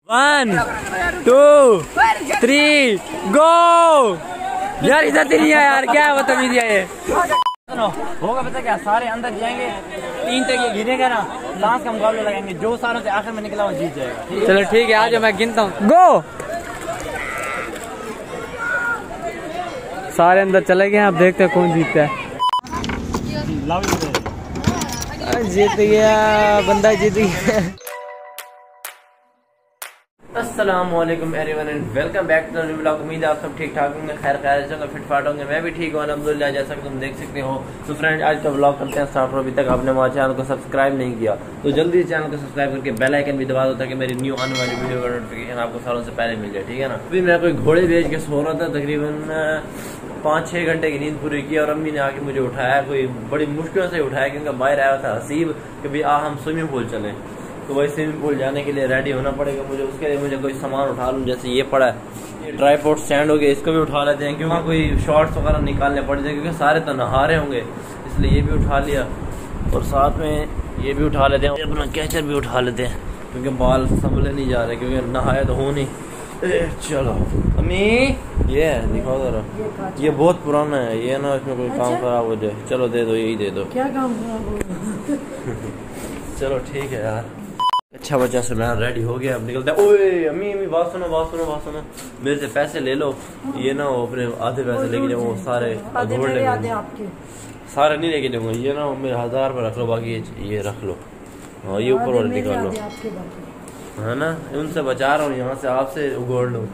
1 2 3 गो। यार इधर नहीं है यार, क्या है बदतमीजी है ये। होगा पता क्या, सारे अंदर जाएंगे, 3 तक ये गिरेगा ना, लास्ट का मुकाबला लगाएंगे, जो सारों से आखिर में निकला वो जीत जाएगा। चलो ठीक है, आज मैं गिनता हूँ। गो। सारे अंदर चले गए, अब देखते हैं कौन जीतता है। जीत गया बंदा, जीत गया। अस्सलामुअलैकुम everyone and welcome back to the new vlog. उम्मीद है आप सब ठीक ठाक होंगे, खैर खैर चलो फिट फाट होंगे। मैं भी ठीक हूँ अल्हम्दुलिल्लाह, जैसा कि तुम देख सकते हो। तो फ्रेंड आज का व्लॉग करते हैं स्टार्ट। अभी तक आपने हमारे चैनल को सब्सक्राइब नहीं किया तो जल्दी चैनल को सब्सक्राइब करके बेल आइकन भी दबा दो ताकि मेरी न्यू आने वाली वीडियो का नोटिफिकेशन आपको सालों से पहले मिल जाए, ठीक है ना। अभी मैं कोई घोड़े बेच के सो रहा था, तकरीबन 5-6 घंटे की नींद पूरी की और अम्मी ने आके मुझे उठाया, कोई बड़ी मुश्किल से उठाया क्योंकि बाहर आया था हसीब कि भाई हम स्विमिंग पूल चलें। तो वही स्विमिंग पूल जाने के लिए रेडी होना पड़ेगा मुझे, उसके लिए मुझे कोई सामान उठा लूँ। जैसे ये पड़ा है, ये ट्राईपोड स्टैंड हो गया, इसको भी उठा लेते हैं क्योंकि कोई शॉर्ट्स वगैरह निकालने पड़ जाए क्योंकि सारे तो नहा रहे होंगे, इसलिए ये भी उठा लिया और साथ में ये भी उठा लेते हैं, अपना कैचर भी उठा लेते हैं क्योंकि बाल संभले नहीं जा रहे क्योंकि नहाए तो हो नहीं। चलो अम्मी ये दिखाओ जरा, ये बहुत पुराना है, ये ना इसमें कोई काम खराब हो जाए। चलो दे दो, यही दे दो। क्या काम खराब हो चलो ठीक है यार। अच्छा बच्चा से मैं रेडी हो गया, अब निकलता है। ओए अम्मी अम्मी बात सुनो बात सुनो बात सुनो, मेरे से पैसे ले लो, ये ना वो अपने आधे पैसे लेके जाओ, वो सारे आपके सारे नहीं लेके जाऊंगा, ये ना मेरे 1000 रुपये रख लो, बाकी ये रख लो। हाँ ये ऊपर वाले निकाल लो, है ना, उनसे बचा रहा हूँ, यहाँ से आपसे उगोड़ लो।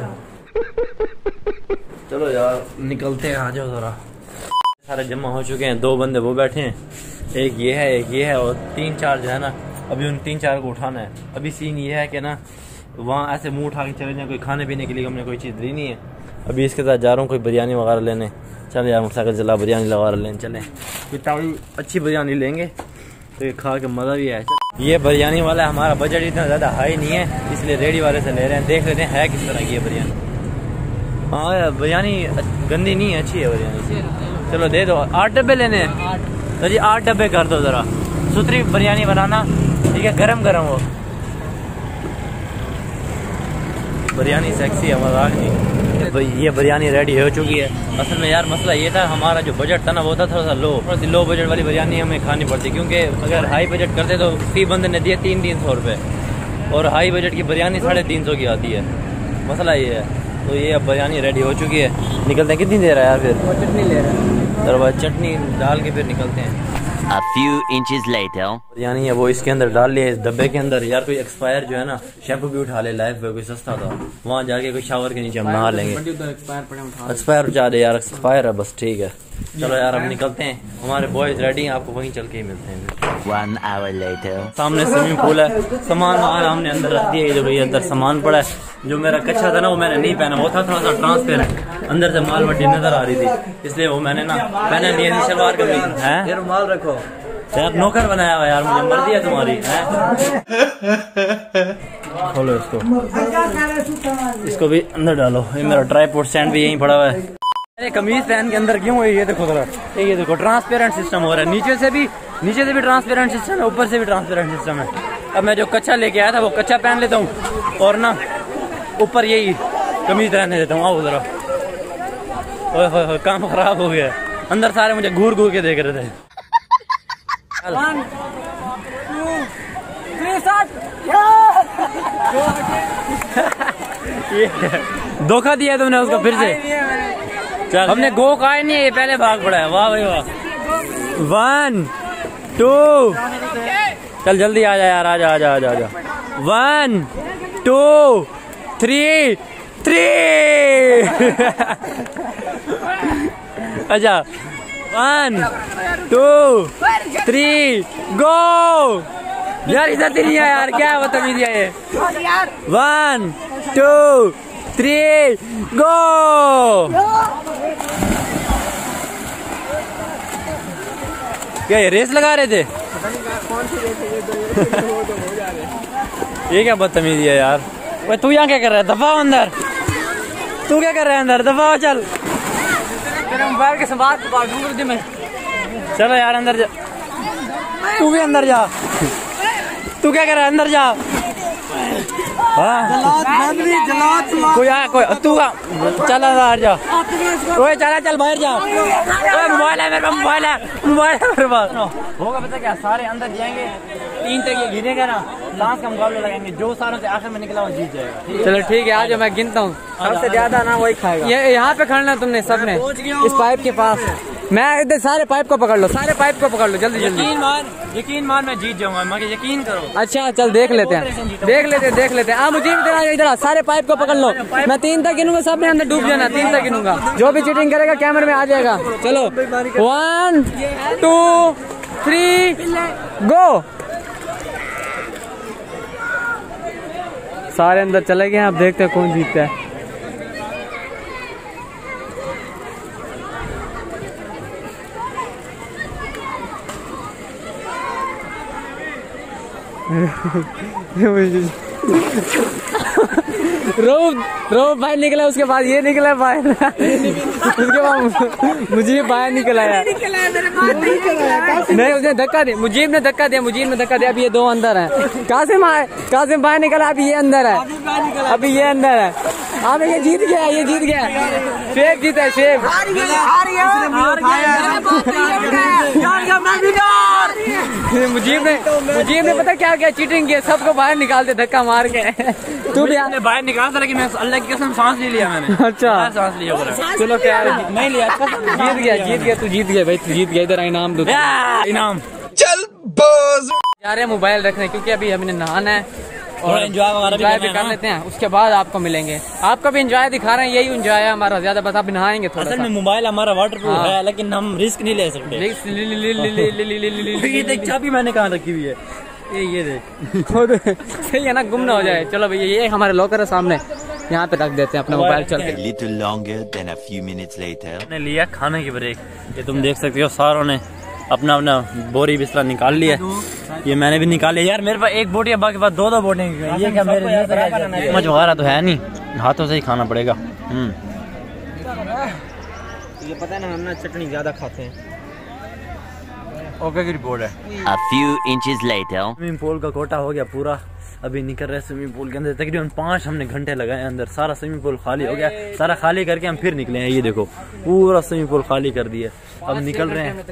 चलो यार निकलते हैं, आ जाओ जरा। सारे जमा हो चुके हैं, 2 बंदे वो बैठे हैं, एक ये है और 3-4 जो है ना, अभी उन 3-4 को उठाना है। अभी सीन ये है कि ना वहाँ ऐसे मुंह उठा के चले जाए, कोई खाने पीने के लिए हमने कोई चीज़ दी नहीं है। अभी इसके साथ जा रहा हूँ कोई बिरयानी वगैरह लेने। चल यार मोटरसाइकिल चला बिरयानी वगैरह लेने चलें, कोई तावी अच्छी बिरयानी लेंगे तो ये खा के मज़ा भी आए। ये बिरयानी वाला हमारा बजट इतना ज़्यादा हाई नहीं है, इसलिए रेडी वाले से ले रहे हैं, देख लेते हैं है किस तरह की है बिरयानी। हाँ यार बिरयानी गंदी नहीं है, अच्छी है बिरयानी। चलो दे दो, 8 डब्बे लेने हैं तो जी 8 डब्बे कर दो ज़रा, सुथरी बिरयानी बनाना, ठीक है, गरम गरम हो। बिरयानी सेक्सी है, मजाक नहीं। ये बिरयानी रेडी हो चुकी है। असल में यार मसला ये था, हमारा जो बजट था ना वो था थोड़ा सा लो बजट वाली बिरयानी हमें खानी पड़ती क्योंकि अगर हाई बजट करते तो फी बंदे ने दिए 300 रुपये और हाई बजट की बिरयानी 350 की आती है। मसला ये है। तो ये अब बिरयानी रेडी हो चुकी है, निकलते हैं। कितनी देर है यार, फिर चटनी ले रहे हैं, दरबार चटनी डाल के फिर निकलते हैं। A few inches later. Biryani है वो इसके अंदर डाल लिया, इस डब्बे के अंदर। यार कोई एक्सपायर जो है ना शैम्पू भी उठा ले, लाइफ में कोई सस्ता था, वहाँ जाके कोई शावर के नीचे हम नहा लेंगे। एक्सपायर उठा दे यार, एक्सपायर है बस, ठीक है। चलो यार अब निकलते हैं, हमारे बॉयज रेडी हैं, आपको वहीं चल के ही मिलते हैं। 1 hour later. सामने स्विमिंग पूल है, सामान हमने अंदर रख दिया। ये जो भैया अंदर सामान पड़ा है, जो मेरा कच्चा था ना वो मैंने नहीं पहना, वो था थोड़ा सा ट्रांसपेरेंट, अंदर से माल मट्टी नजर आ रही थी, इसलिए वो मैंने ना पहना लिया थी। शलवार कमीज है, माल रखो यार, नौकर बनाया हुआ यार, मुझे मर्जी है तुम्हारी है। खोलो इसको भी अंदर डालो। ये मेरा ट्राईपोड स्टैंड भी यहीं पड़ा हुआ है। अरे कमीज पहन के अंदर क्यों है, ये देखो जरा, ये देखो ट्रांसपेरेंट सिस्टम हो रहा है, नीचे से भी ट्रांसपेरेंट सिस्टम है, ऊपर से भी ट्रांसपेरेंट सिस्टम है। अब मैं जो कच्चा लेके आया था वो कच्चा पहन लेता हूँ और ना ऊपर यही कमीज रहने देता हूँ। आओ जरा, ओए काम खराब हो गया, अंदर सारे मुझे घूर घूर के देख रहे थे। 1 2 3 7 धोखा दिया तुमने उसको फिर से। हमने गो कहा ही नहीं है, ये पहले भाग पड़ा है। वाह भाई वाह। 1 2 चल जल्दी आ जा यार, आ जा 1 2 3 अच्छा 1 2 3 गो। यार इधर नहीं है यार, क्या है बदतमीजी है ये। 1 2 3 गो। क्या ये रेस लगा रहे थे? ये क्या बदतमीजी है यार। भाई तू यहाँ क्या कर रहा है, दफा अंदर। तू क्या कर रहा है अंदर, दफा चल। मोबाइल के संभाल में। चलो यार अंदर जा, तू भी अंदर जा। तू क्या कर रहा है, अंदर जा। कोई आ कोई तू चल अंदर जा, ओए चला चल बाहर जा। ओए मोबाइल है मेरे पास, मोबाइल है मेरे पास। होगा पता क्या, सारे अंदर जाएंगे, 3 तक ये गिरेगा ना, लास्ट का मुकाबला लगाएंगे, जो सारों से आखिर में निकला वो जीत जाएगा। चलो ठीक है, आज मैं गिनता हूँ, सबसे ज्यादा ना वही खाएगा। ये यहाँ पे खड़ना तुमने सबने, इस पाइप के पास। मैं इधर सारे पाइप को पकड़ लो, सारे पाइप को पकड़ लो जल्दी जल्दी। यकीन मान मैं जीत जाऊंगा, मगर यकीन करो। अच्छा चल देख लेते हैं, देख लेते हैं। मुझे इधर सारे पाइप को पकड़ लो, मैं 3 तक गिनूंगा, सबने अंदर डूब जाना, 3 तक गिनूंगा, जो भी चीटिंग करेगा कैमरे में आ जाएगा। चलो 1 2 3 गो। सारे अंदर चले गए, अब देखते हैं कौन जीतता है। रोब भाई निकला, उसके बाद ये निकला बाहर, उसके बाद मुझे बाहर निकला यार। नहीं उसने धक्का दिया, मुजीब ने धक्का दिया। अभी ये 2 अंदर हैं। कासिम बाहर निकला, अभी ये अंदर है, अभी ये अंदर है। अब ये जीत गया, शेख जीता है, शेख। मुजीब ने पता क्या किया, चीटिंग किया, सबको बाहर निकालते धक्का मार के। तू भी बाहर निकालता, लेकिन मैं अल्लाह की कसम सांस ले लिया मैंने। अच्छा सांस लिया, चलो क्या नहीं लिया, जीत गया, तू जीत गया भाई, तू जीत गया। इधर इनाम दो, इनाम। चल जा रहे मोबाइल रखने, क्योंकि अभी हमने नहाना है और एंजॉय भी कर लेते हैं, उसके बाद आपको मिलेंगे। आपका भी एंजॉय दिखा रहे हैं, यही एंजॉय है हमारा, ज्यादा बस आप नहाएंगे थोड़ा। असल में मोबाइल हमारा वाटरप्रूफ है, लेकिन हम रिस्क नहीं ले सकते। चाबी मैंने कहाँ रखी हुई है, ये देख। सही है ना, गुम ना हो जाए। चलो भैया, ये हमारे लॉकर है सामने, यहाँ पे रख देते हैं अपना मोबाइल। चल के लिया खाने की ब्रेक, ये तुम देख सकते हो, सारों ने अपना बोरी बिस्तरा निकाल लिया। ये मैंने भी निकाल लिया यार, मेरे पास एक बोटी है, बाकी पास 2 बोटी। ये क्या मेरे लिए मच वगैरह तो है नहीं, हाथों से ही खाना पड़ेगा। ये पता है ना, हम ना चटनी ज्यादा खाते हैं। ओके की रिपोर्ट है। A few inches later. Swimming pool का कोटा हो गया पूरा, अभी निकल रहे स्विमिंग पूल के अंदर। तकरीबन 5 हमने घंटे लगाए अंदर, सारा स्विमिंग पूल खाली हो गया। सारा खाली करके हम फिर निकले हैं, ये देखो पूरा स्विमिंग पूल खाली कर दिया, अब निकल रहे हैं।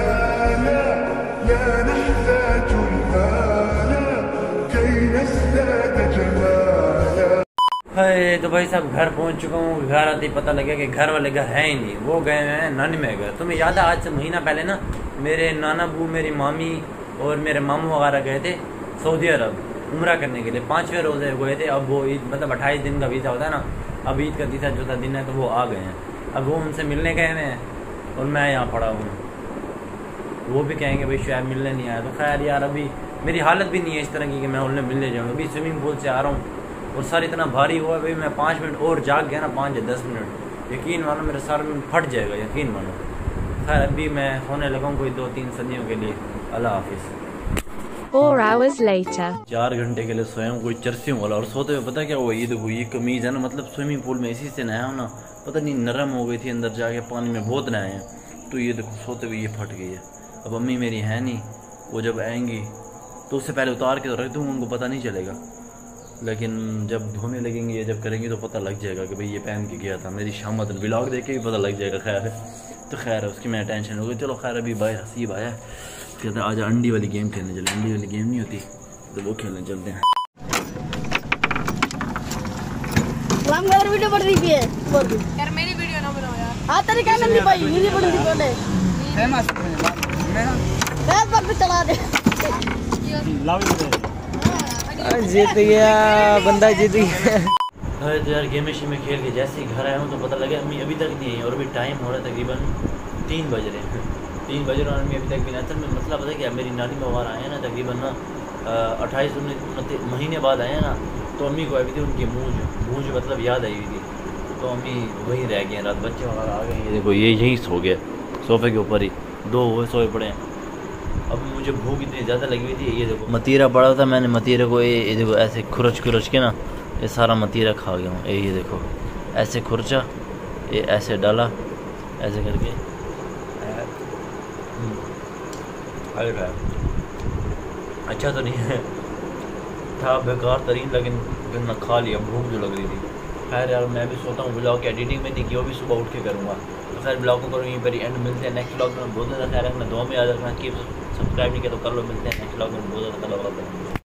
तो भाई साहब घर पहुंच चुका हूँ। घर आते ही पता लगा कि घर वाले घर है ही नहीं, वो गए हुए हैं नानी में घर। तुम्हें याद है, आज से महीना पहले ना मेरे नाना बू, मेरी मामी और मेरे मामू वगैरह गए थे सऊदी अरब उम्रा करने के लिए। 5वें रोजे गए थे। अब वो ईद मतलब 28 दिन का वीज़ा होता है ना, अब ईद का तीसरा चौथा दिन है, तो वो आ गए हैं। अब वो उनसे मिलने गए हुए हैं और मैं यहाँ पड़ा हूँ। वो भी कहेंगे भाई शायद मिलने नहीं आया, तो खैर यार अभी मेरी हालत भी नहीं है इस तरह की कि मैं उन्हें मिलने जाऊँ। अभी स्विमिंग पूल से आ रहा हूँ और सर इतना भारी हुआ है भाई, मैं 5 मिनट और जाग गया ना, 5 या 10 मिनट, यकीन मानो मेरे सर में फट जाएगा, यकीन मानो। खैर अभी मैं सोने लगा हूँ कोई 2-3 सदियों के लिए। अल्लाह हाफिज़। 4 hours later. 4 घंटे के लिए सोया हूँ, कोई चरसी वाला। और सोते हुए पता क्या हुआ, ये देखो ये कमीज़ है ना, मतलब स्विमिंग पूल में इसी से नहाया हूँ ना, पता नहीं नरम हो गई थी अंदर जाके, पानी में बहुत नहाए हैं, तो ये देखो सोते हुए ये फट गई है। अब अम्मी मेरी है नहीं, वो जब आएंगी तो उससे पहले उतार के तो रख दूँगा, उनको पता नहीं चलेगा, लेकिन जब धोने लगेंगे या जब करेंगे तो पता लग जाएगा कि भाई ये पहन के गया था। मेरी शामत व्लॉग देख के भी पता लग जाएगा। खैर है तो खैर है, उसकी मैं टेंशन हो गई। चलो खैर अभी भाई हसीब आया, कहता आज अंडी वाली गेम खेलने चले। अंडी वाली गेम नहीं होती तो वो खेलने चलते हैं। वीडियो बन रही है यार, मेरी वीडियो ना बनाओ यार। हां तेरी क्या नंदी भाई, मेरी बन रही बोले फेमस मैं फेसबुक पे चला दे। जीत गया बंदा, जीत गया। अरे तो यार गेम में खेल के जैसे ही घर आया हूँ तो पता लगा अम्मी अभी तक नहीं आई, और अभी टाइम हो रहा है तकरीबन 3 बज रहे हैं। 3 बज रहे हैं, अम्मी अभी तक भी नहीं। असल में मतलब पता क्या, मेरी नानी वगैरह आए हैं ना तकरीबन ना 28-29 महीने बाद आए हैं ना, तो अम्मी को आई थी उनकी मूंज मतलब याद आई हुई थी, तो अम्मी वहीं रह गए रात। बच्चे वगैरह आ गए, ये देखो ये यहीं सो गए सोफे के ऊपर ही, 2 वो सोए पड़े हैं। अब मुझे भूख इतनी ज़्यादा लगी हुई थी, ये देखो मतीरा पड़ा था, मैंने मतीरे को ये देखो ऐसे खुरच के ना ये सारा मतीरा खा गया हूँ। ये देखो ऐसे खुरचा, ये ऐसे डाला ऐसे करके अच्छा तो नहीं है, था बेकार तरीन, लेकिन फिर मैं खा लिया, भूख जो लग रही थी। खैर यार मैं भी सोता हूँ ब्लॉग की एडिटिंग में नहीं की, वो भी सुबह उठ के करूँगा। तो खैर ब्लॉग को करूँ यहीं पर एंड, मिलते हैं नेक्स्ट ब्लॉग में। बहुत ज़्यादा ख्याल रखना, दुआ में याद रखना कि सब्सक्राइब नहीं किया तो कर लो। मिलते हैं नेक्स्ट ब्लॉग में, बहुत ज़्यादा